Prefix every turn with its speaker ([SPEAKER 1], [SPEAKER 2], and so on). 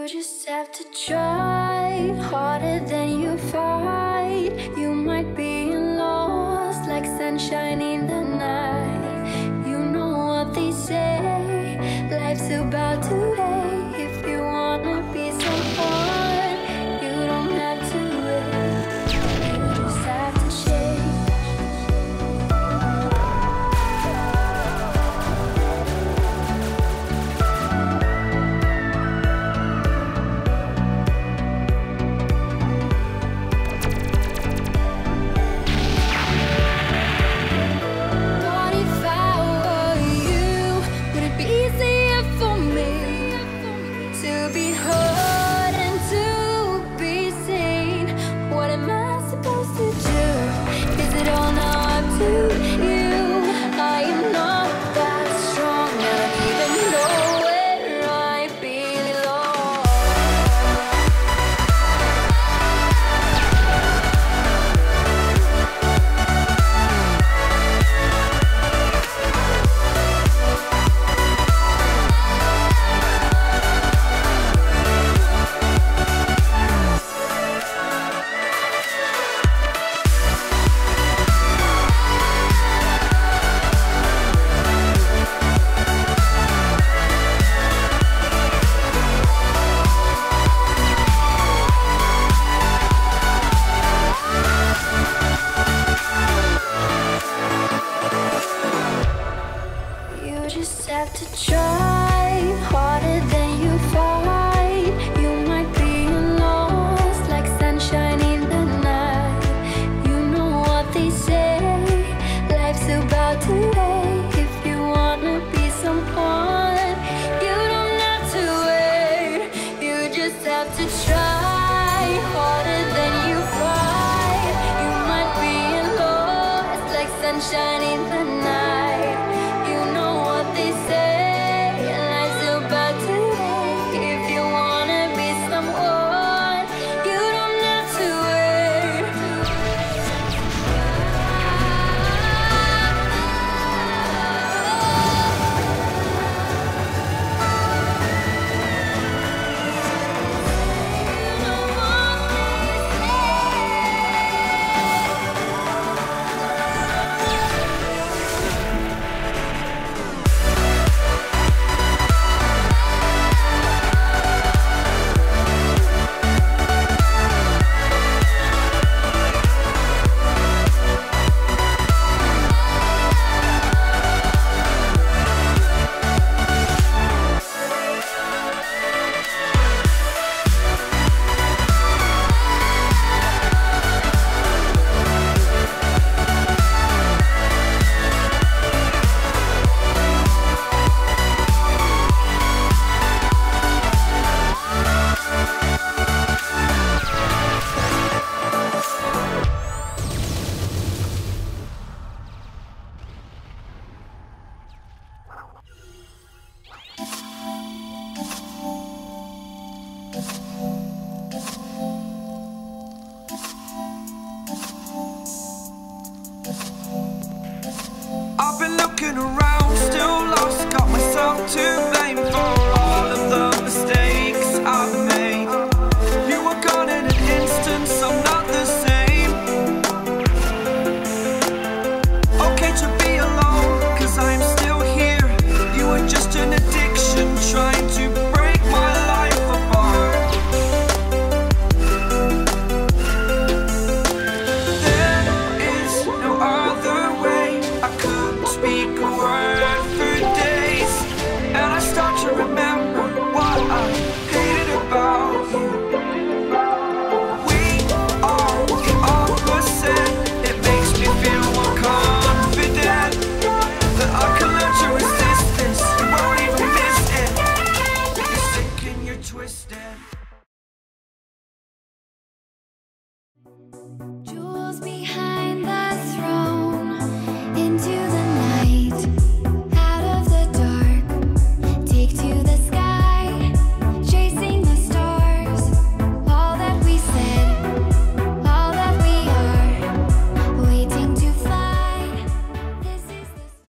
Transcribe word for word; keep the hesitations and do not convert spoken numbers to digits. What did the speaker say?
[SPEAKER 1] You just have to try harder than you fight. You might be lost like sunshine in the night. You know what they say, life's about to end. If you wanna be someone, you don't have to wait. You just have to change. Just have to try harder than you fight. You might be lost like sunshine in the night. You know what they say, life's about to end. If you wanna be someone, you don't have to wait. You just have to try harder than you fight. You might be lost like sunshine in the night.
[SPEAKER 2] I've been looking around.